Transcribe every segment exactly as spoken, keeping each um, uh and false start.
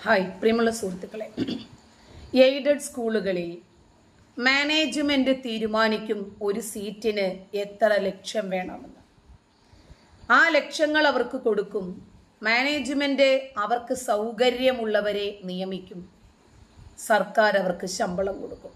Hi പ്രിയമുള്ള സുഹൃത്തുക്കളെ, aided സ്കൂളുകളിൽ മാനേജ്മെന്റ് തീരുമാനിക്കും ഒരു സീറ്റിന് എത്ര ലക്ഷം വേണമെന്ന്. ആ ലക്ഷങ്ങൾ അവർക്ക് കൊടുക്കും. മാനേജ്മെന്റ് അവർക്ക് സൗകര്യമുള്ളവരെ നിയമിക്കും. സർക്കാർ അവർക്ക് ശമ്പളം കൊടുക്കും.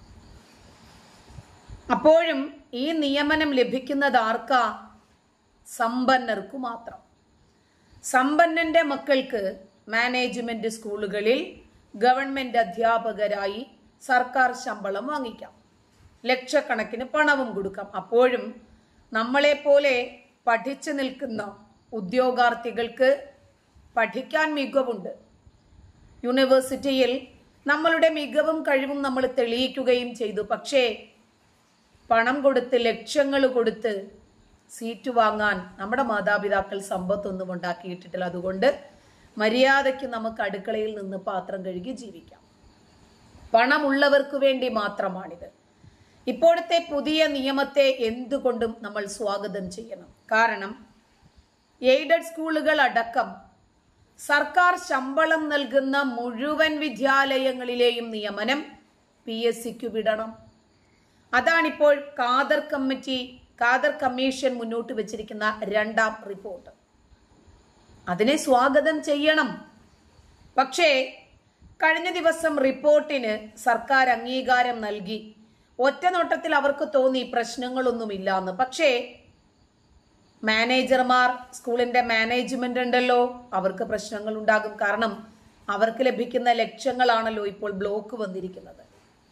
അപ്പോഴും ഈ നിയമനം ലഭിക്കുന്നത് ആർക്കാ? സമ്പന്നർക്കു മാത്രം. സമ്പന്നന്റെ മക്കൾക്ക് മാനേജ്മെന്റ് സ്കൂളുകളിൽ ഗവൺമെന്റ് അധ്യാപകരായി സർക്കാർ ശമ്പളം വാങ്ങിക്കാം, ലക്ഷക്കണക്കിന് പണവും കൊടുക്കാം. അപ്പോഴും നമ്മളെ പോലെ പഠിച്ചു നിൽക്കുന്ന ഉദ്യോഗാർത്ഥികൾക്ക് പഠിക്കാൻ മികവുണ്ട്. യൂണിവേഴ്സിറ്റിയിൽ നമ്മളുടെ മികവും കഴിവും നമ്മൾ തെളിയിക്കുകയും ചെയ്തു. പക്ഷേ പണം കൊടുത്ത് ലക്ഷങ്ങൾ കൊടുത്ത് സീറ്റ് വാങ്ങാൻ നമ്മുടെ മാതാപിതാക്കൾ സമ്പത്തൊന്നും ഉണ്ടാക്കിയിട്ടില്ല. അതുകൊണ്ട് മര്യാദയ്ക്ക് നമുക്ക് അടുക്കളയിൽ നിന്ന് പാത്രം കഴുകി ജീവിക്കാം. പണമുള്ളവർക്ക് വേണ്ടി മാത്രമാണിത്. ഇപ്പോഴത്തെ പുതിയ നിയമത്തെ എന്തുകൊണ്ടും നമ്മൾ സ്വാഗതം ചെയ്യണം. കാരണം എയ്ഡഡ് സ്കൂളുകൾ അടക്കം സർക്കാർ ശമ്പളം നൽകുന്ന മുഴുവൻ വിദ്യാലയങ്ങളിലെയും നിയമനം പി എസ് സിക്ക് വിടണം. അതാണിപ്പോൾ ഖാദർ കമ്മിറ്റി ഖാദർ കമ്മീഷൻ മുന്നോട്ട് വെച്ചിരിക്കുന്ന രണ്ടാം റിപ്പോർട്ട്. അതിനെ സ്വാഗതം ചെയ്യണം. പക്ഷേ കഴിഞ്ഞ ദിവസം റിപ്പോർട്ടിന് സർക്കാർ അംഗീകാരം നൽകി. ഒറ്റ നോട്ടത്തിൽ അവർക്ക് തോന്നി പ്രശ്നങ്ങളൊന്നുമില്ല എന്ന്. പക്ഷേ മാനേജർമാർ, സ്കൂളിന്റെ മാനേജ്മെന്റ് ഉണ്ടല്ലോ, അവർക്ക് പ്രശ്നങ്ങൾ ഉണ്ടാകും. കാരണം അവർക്ക് ലഭിക്കുന്ന ലക്ഷങ്ങളാണല്ലോ ഇപ്പോൾ ബ്ലോക്ക് വന്നിരിക്കുന്നത്.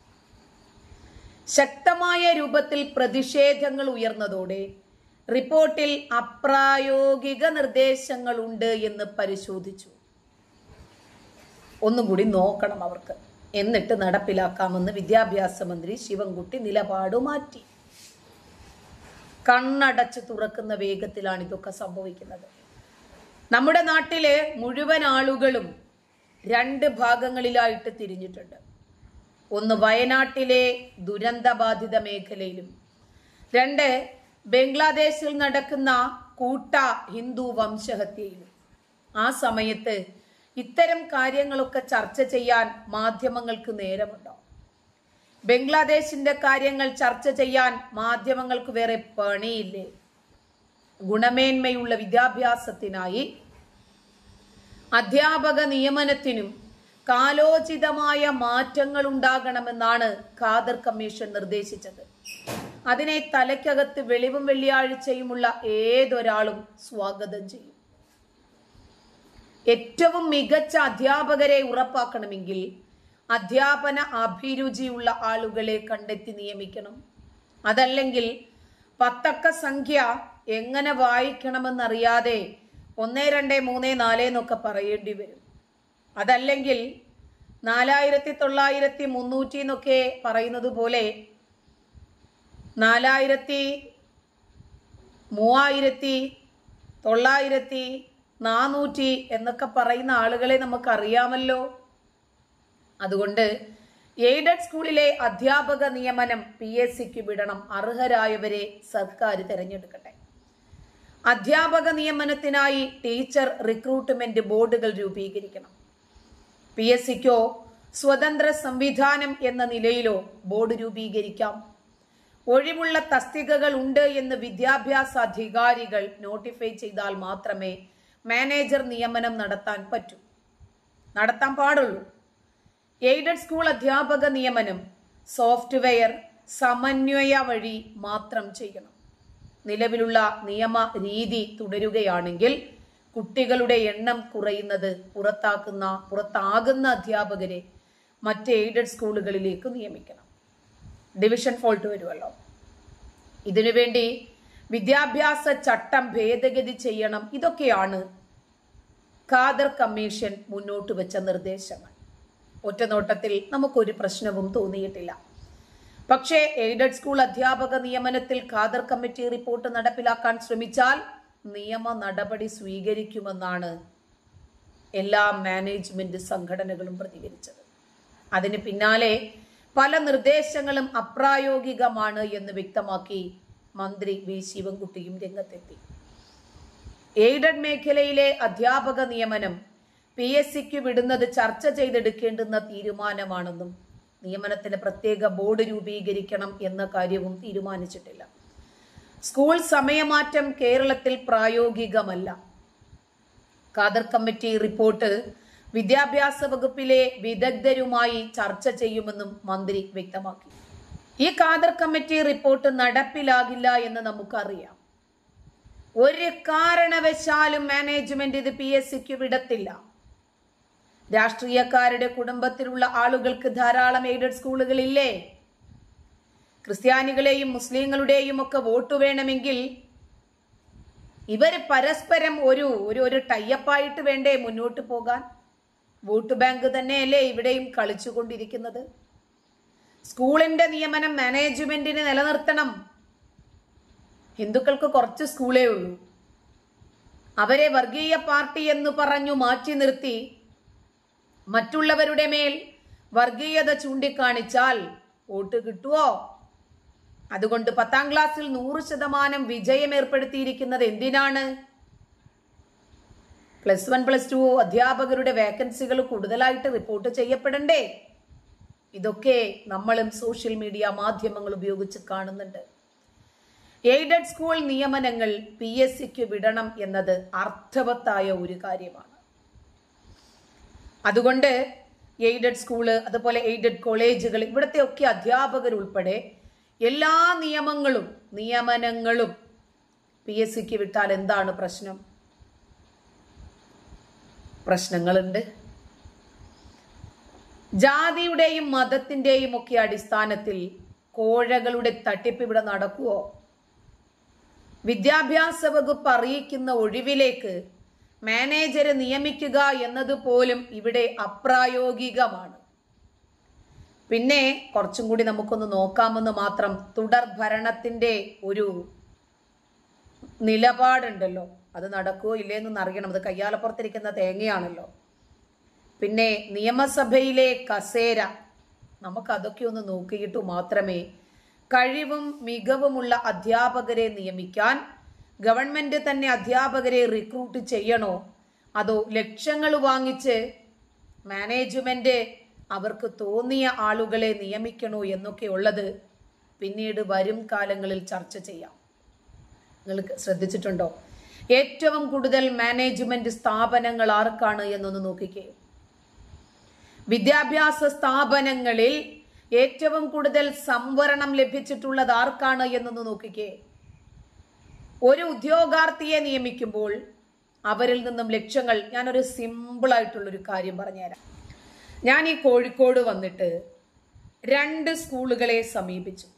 ശക്തമായ രൂപത്തിൽ പ്രതിഷേധങ്ങൾ ഉയർന്നതോടെ റിപ്പോർട്ടിൽ അപ്രായോഗിക നിർദ്ദേശങ്ങളുണ്ട് എന്ന് പരിശോധിച്ചു. ഒന്നും കൂടി നോക്കണം അവർക്ക്, എന്നിട്ട് നടപ്പിലാക്കാമെന്ന് വിദ്യാഭ്യാസ മന്ത്രി ശിവൻകുട്ടി നിലപാട് മാറ്റി. കണ്ണടച്ച് തുറക്കുന്ന വേഗത്തിലാണ് ഇതൊക്കെ സംഭവിക്കുന്നത്. നമ്മുടെ നാട്ടിലെ മുഴുവൻ ആളുകളും രണ്ട് ഭാഗങ്ങളിലായിട്ട് തിരിഞ്ഞിട്ടുണ്ട്. ഒന്ന് വയനാട്ടിലെ ദുരന്തബാധിത മേഖലയിലും, രണ്ട് ബംഗ്ലാദേശിൽ നടക്കുന്ന കൂട്ട ഹിന്ദു വംശഹത്യയിലും. ആ സമയത്ത് ഇത്തരം കാര്യങ്ങളൊക്കെ ചർച്ച ചെയ്യാൻ മാധ്യമങ്ങൾക്ക് നേരമുണ്ടോ? ബംഗ്ലാദേശിന്റെ കാര്യങ്ങൾ ചർച്ച ചെയ്യാൻ മാധ്യമങ്ങൾക്ക് വേറെ പണിയില്ലേ? ഗുണമേന്മയുള്ള വിദ്യാഭ്യാസത്തിനായി അധ്യാപക നിയമനത്തിനും കാലോചിതമായ മാറ്റങ്ങൾ ഉണ്ടാകണമെന്നാണ് ഖാദർ കമ്മീഷൻ നിർദ്ദേശിച്ചത്. അതിനെ തലയ്ക്കകത്ത് വെളിവും വെള്ളിയാഴ്ചയുമുള്ള ഏതൊരാളും സ്വാഗതം ചെയ്യും. ഏറ്റവും മികച്ച അധ്യാപകരെ ഉറപ്പാക്കണമെങ്കിൽ അധ്യാപന അഭിരുചിയുള്ള ആളുകളെ കണ്ടെത്തി നിയമിക്കണം. അതല്ലെങ്കിൽ പത്തക്ക സംഖ്യ എങ്ങനെ വായിക്കണമെന്നറിയാതെ ഒന്ന് രണ്ട് മൂന്ന് നാല് എന്നൊക്കെ പറയേണ്ടി വരും. അതല്ലെങ്കിൽ നാലായിരത്തി തൊള്ളായിരത്തി മുന്നൂറ്റി എന്നൊക്കെ പറയുന്നത് പോലെ നാലായിരത്തി മൂവായിരത്തി തൊള്ളായിരത്തി നാനൂറ്റി എന്നൊക്കെ പറയുന്ന ആളുകളെ നമുക്കറിയാമല്ലോ. അതുകൊണ്ട് എയ്ഡഡ് സ്കൂളിലെ അധ്യാപക നിയമനം പി എസ് സിക്ക് വിടണം. അർഹരായവരെ സർക്കാർ തിരഞ്ഞെടുക്കട്ടെ. അധ്യാപക നിയമനത്തിനായി ടീച്ചർ റിക്രൂട്ട്മെന്റ് ബോർഡുകൾ രൂപീകരിക്കണം. പി എസ് സിക്കോ സ്വതന്ത്ര സംവിധാനം എന്ന നിലയിലോ ബോർഡ് രൂപീകരിക്കാം. ഒഴിവുള്ള തസ്തികകൾ ഉണ്ട് എന്ന് വിദ്യാഭ്യാസ അധികാരികൾ നോട്ടിഫൈ ചെയ്താൽ മാത്രമേ മാനേജർ നിയമനം നടത്താൻ പറ്റൂ, നടത്താൻ പാടുള്ളൂ. എയ്ഡഡ് സ്കൂൾ അധ്യാപക നിയമനം സോഫ്റ്റ്വെയർ സമന്വയ വഴി മാത്രം ചെയ്യണം. നിലവിലുള്ള നിയമ രീതി തുടരുകയാണെങ്കിൽ കുട്ടികളുടെ എണ്ണം കുറയുന്നത് പുറത്താക്കുന്ന പുറത്താകുന്ന അധ്യാപകരെ മറ്റ് എയ്ഡഡ് സ്കൂളുകളിലേക്ക് നിയമിക്കണം. ഡിവിഷൻ ഫോൾട്ട് വരുമല്ലോ. ഇതിനുവേണ്ടി വിദ്യാഭ്യാസ ചട്ടം ഭേദഗതി ചെയ്യണം. ഇതൊക്കെയാണ് ഖാദർ കമ്മീഷൻ മുന്നോട്ട് വെച്ച നിർദ്ദേശങ്ങൾ. ഒറ്റനോട്ടത്തിൽ നമുക്കൊരു പ്രശ്നവും തോന്നിയിട്ടില്ല. പക്ഷേ എയ്ഡഡ് സ്കൂൾ അധ്യാപക നിയമനത്തിൽ ഖാദർ കമ്മിറ്റി റിപ്പോർട്ട് നടപ്പിലാക്കാൻ ശ്രമിച്ചാൽ നിയമ നടപടി സ്വീകരിക്കുമെന്നാണ് എല്ലാ മാനേജ്മെന്റ് സംഘടനകളും പ്രതികരിച്ചത്. അതിന് പിന്നാലെ പല നിർദ്ദേശങ്ങളും അപ്രായോഗികമാണ് എന്ന് വ്യക്തമാക്കി മന്ത്രി വി ശിവൻകുട്ടിയും രംഗത്തെത്തി. എയ്ഡഡ് മേഖലയിലെ അധ്യാപക നിയമനം പി എസ് സിക്ക് വിടുന്നത് ചർച്ച ചെയ്തെടുക്കേണ്ടുന്ന തീരുമാനമാണെന്നും നിയമനത്തിന് പ്രത്യേക ബോർഡ് രൂപീകരിക്കണം എന്ന കാര്യവും തീരുമാനിച്ചിട്ടില്ല. സ്കൂൾ സമയമാറ്റം കേരളത്തിൽ പ്രായോഗികമല്ല. ഖാദർ കമ്മിറ്റി റിപ്പോർട്ട് വിദ്യാഭ്യാസ വകുപ്പിലെ വിദഗ്ധരുമായി ചർച്ച ചെയ്യുമെന്നും മന്ത്രി വ്യക്തമാക്കി. ഈ ഖാദർ കമ്മിറ്റി റിപ്പോർട്ട് നടപ്പിലാകില്ല എന്ന് നമുക്കറിയാം. ഒരു കാരണവശാലും മാനേജ്മെന്റ് ഇത് പി എസ് സിക്ക് വിടത്തില്ല. രാഷ്ട്രീയക്കാരുടെ കുടുംബത്തിലുള്ള ആളുകൾക്ക് ധാരാളം എയ്ഡഡ് സ്കൂളുകളില്ലേ? ക്രിസ്ത്യാനികളെയും മുസ്ലിങ്ങളുടെയും ഒക്കെ വോട്ട് വേണമെങ്കിൽ ഇവര് പരസ്പരം ഒരു ഒരു ഒരു ടൈപ്പായിട്ട് വേണ്ടേ മുന്നോട്ട് പോകാൻ? വോട്ട് ബാങ്ക് തന്നെയല്ലേ ഇവിടെയും കളിച്ചുകൊണ്ടിരിക്കുന്നത്. സ്കൂളിന്റെ നിയമനം മാനേജ്മെന്റിന് നിലനിർത്തണം. ഹിന്ദുക്കൾക്ക് കുറച്ച് സ്കൂളേ ഉള്ളൂ. അവരെ വർഗീയ പാർട്ടി എന്ന് പറഞ്ഞു മാറ്റി നിർത്തി മറ്റുള്ളവരുടെ മേൽ വർഗീയത ചൂണ്ടിക്കാണിച്ചാൽ വോട്ട് കിട്ടുവോ? അതുകൊണ്ട് പത്താം ക്ലാസ്സിൽ നൂറ് ശതമാനം വിജയം ഏർപ്പെടുത്തിയിരിക്കുന്നത് എന്തിനാണ്? പ്ലസ് വൺ പ്ലസ് ടു അധ്യാപകരുടെ വേക്കൻസികൾ കൂടുതലായിട്ട് റിപ്പോർട്ട് ചെയ്യപ്പെടണ്ടേ? ഇതൊക്കെ നമ്മളും സോഷ്യൽ മീഡിയ മാധ്യമങ്ങൾ ഉപയോഗിച്ച് കാണുന്നുണ്ട്. എയ്ഡഡ് സ്കൂൾ നിയമനങ്ങൾ പി എസ് സിക്ക് വിടണം എന്നത് അർത്ഥവത്തായ ഒരു കാര്യമാണ്. അതുകൊണ്ട് എയ്ഡഡ് സ്കൂള്, അതുപോലെ എയ്ഡഡ് കോളേജുകൾ, ഇവിടുത്തെ ഒക്കെ അധ്യാപകർ ഉൾപ്പെടെ എല്ലാ നിയമങ്ങളും നിയമനങ്ങളും പി എസ് സിക്ക് വിട്ടാൽ എന്താണ് പ്രശ്നം? പ്രശ്നങ്ങളുണ്ട്. ജാതിയുടെയും മതത്തിന്റെയും ഒക്കെ അടിസ്ഥാനത്തിൽ കോഴകളുടെ തട്ടിപ്പ് ഇവിടെ നടക്കുവോ? വിദ്യാഭ്യാസ വകുപ്പ് അറിയിക്കുന്ന ഒഴിവിലേക്ക് മാനേജരെ നിയമിക്കുക എന്നത് പോലും ഇവിടെ അപ്രായോഗികമാണ്. പിന്നെ കുറച്ചും കൂടി നമുക്കൊന്ന് നോക്കാമെന്ന് മാത്രം. തുടർ ഭരണത്തിന്റെ ഒരു നിലപാടുണ്ടല്ലോ, അത് നടക്കുവോ ഇല്ലേന്നൊന്ന് അറിയണം. അത് കയ്യാലപ്പുറത്തിരിക്കുന്ന തേങ്ങയാണല്ലോ. പിന്നെ നിയമസഭയിലെ കസേര, നമുക്കതൊക്കെ ഒന്ന് നോക്കിയിട്ട് മാത്രമേ കഴിവും മികവുമുള്ള അധ്യാപകരെ നിയമിക്കാൻ ഗവൺമെന്റ് തന്നെ അധ്യാപകരെ റിക്രൂട്ട് ചെയ്യണോ, അതോ ലക്ഷങ്ങൾ വാങ്ങിച്ച് മാനേജ്മെന്റ് അവർക്ക് തോന്നിയ ആളുകളെ നിയമിക്കണോ എന്നൊക്കെ ഉള്ളത് പിന്നീട് വരും കാലങ്ങളിൽ ചർച്ച ചെയ്യാം. നിങ്ങൾ ശ്രദ്ധിച്ചിട്ടുണ്ടോ? ഏറ്റവും കൂടുതൽ മാനേജ്മെന്റ് സ്ഥാപനങ്ങൾ ആർക്കാണ് എന്നൊന്ന് നോക്കിക്കേ. വിദ്യാഭ്യാസ സ്ഥാപനങ്ങളിൽ ഏറ്റവും കൂടുതൽ സംവരണം ലഭിച്ചിട്ടുള്ളത് ആർക്കാണ് എന്നൊന്ന് നോക്കിക്കേ. ഒരു ഉദ്യോഗാർത്ഥിയെ നിയമിക്കുമ്പോൾ അവരിൽ നിന്നും ലക്ഷങ്ങൾ. ഞാനൊരു സിമ്പിൾ ആയിട്ടുള്ളൊരു കാര്യം പറഞ്ഞുതരാം. ഞാൻ ഈ കോഴിക്കോട് വന്നിട്ട് രണ്ട് സ്കൂളുകളെ സമീപിച്ചു.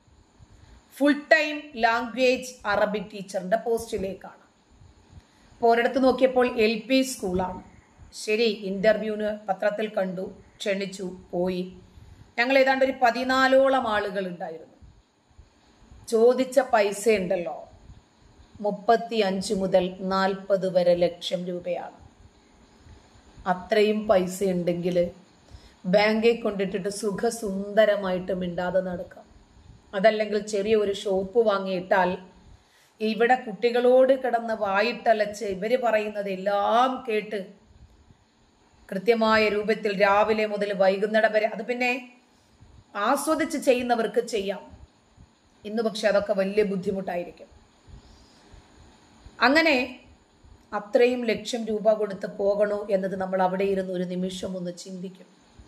ഫുൾ ടൈം ലാംഗ്വേജ് അറബിക് ടീച്ചറിന്റെ പോസ്റ്റിലേക്കാണ്. അപ്പോൾ ഒരിടത്ത് നോക്കിയപ്പോൾ എൽ പി സ്കൂളാണ്. ശരി, ഇന്റർവ്യൂവിന് പത്രത്തിൽ കണ്ടു, ക്ഷണിച്ചു, പോയി. ഞങ്ങൾ ഏതാണ്ട് ഒരു പതിനാലോളം ആളുകൾ ഉണ്ടായിരുന്നു. ചോദിച്ച പൈസ ഉണ്ടല്ലോ, മുപ്പത്തി അഞ്ച് മുതൽ നാൽപ്പത് വരെ ലക്ഷം രൂപയാണ്. അത്രയും പൈസ ഉണ്ടെങ്കിൽ ബാങ്കിൽ കൊണ്ടിട്ടിട്ട് സുഖസുന്ദരമായിട്ട് മിണ്ടാതെ നടക്കാം. അതല്ലെങ്കിൽ ചെറിയ ഒരു ഷോപ്പ് വാങ്ങിയിട്ടാൽ ഇവിടെ കുട്ടികളോട് കിടന്ന് വായിട്ടലച്ച് ഇവര് പറയുന്നത് എല്ലാം കേട്ട് കൃത്യമായ രൂപത്തിൽ രാവിലെ മുതൽ വൈകുന്നേരം വരെ, അത് പിന്നെ ആസ്വദിച്ച് ചെയ്യുന്നവർക്ക് ചെയ്യാം. ഇന്ന് പക്ഷെ അതൊക്കെ വലിയ ബുദ്ധിമുട്ടായിരിക്കും. അങ്ങനെ അത്രയും ലക്ഷം രൂപ കൊടുത്ത് പോകണോ എന്നത് നമ്മൾ അവിടെ ഇരുന്ന് ഒരു നിമിഷം ഒന്ന് ചിന്തിക്കും.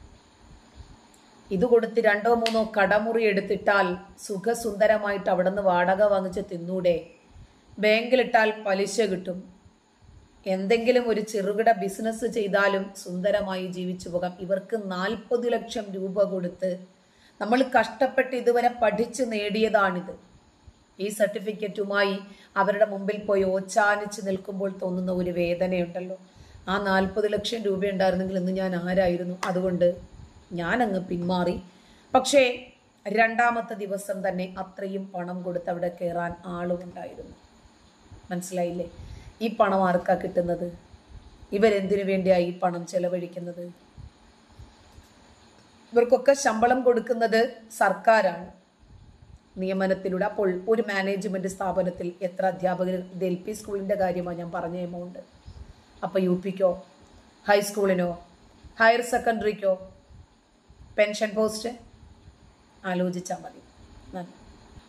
ഇത് കൊടുത്ത് രണ്ടോ മൂന്നോ കടമുറി എടുത്തിട്ടാൽ സുഖസുന്ദരമായിട്ട് അവിടെ നിന്ന് വാടക വാങ്ങിച്ച് തിന്നൂടെ? ബാങ്കിലിട്ടാൽ പലിശ കിട്ടും. എന്തെങ്കിലും ഒരു ചെറുകിട ബിസിനസ് ചെയ്താലും സുന്ദരമായി ജീവിച്ചു പോകാം. ഇവർക്ക് നാൽപ്പത് ലക്ഷം രൂപ കൊടുത്ത് നമ്മൾ കഷ്ടപ്പെട്ട് ഇതുവരെ പഠിച്ച് നേടിയതാണിത്. ഈ സർട്ടിഫിക്കറ്റുമായി അവരുടെ മുമ്പിൽ പോയി ഓച്ചാനിച്ച് നിൽക്കുമ്പോൾ തോന്നുന്ന ഒരു വേദനയുണ്ടല്ലോ. ആ നാൽപ്പത് ലക്ഷം രൂപ ഉണ്ടായിരുന്നെങ്കിൽ ഇന്ന് ഞാൻ ആരായിരുന്നു. അതുകൊണ്ട് ഞാനങ്ങ് പിന്മാറി. പക്ഷേ രണ്ടാമത്തെ ദിവസം തന്നെ അത്രയും പണം കൊടുത്ത് അവിടെ കയറാൻ ആളുമുണ്ടായിരുന്നു. മനസ്സിലായില്ലേ? ഈ പണം ആർക്കാ കിട്ടുന്നത്? ഇവരെന്തിനു വേണ്ടിയാണ് ഈ പണം ചെലവഴിക്കുന്നത്? ഇവർക്കൊക്കെ ശമ്പളം കൊടുക്കുന്നത് സർക്കാരാണ് നിയമനത്തിലൂടെ. അപ്പോൾ ഒരു മാനേജ്മെന്റ് സ്ഥാപനത്തിൽ എത്ര അധ്യാപകർ? ഇത് എൽ പി സ്കൂളിന്റെ കാര്യമാണ് ഞാൻ പറഞ്ഞ എമൗണ്ട്. അപ്പൊ യു പിക്കോ ഹൈസ്കൂളിനോ ഹയർ സെക്കൻഡറിക്കോ പെൻഷൻ പോസ്റ്റ്? ആലോചിച്ചാൽ മതി. നന്ദി.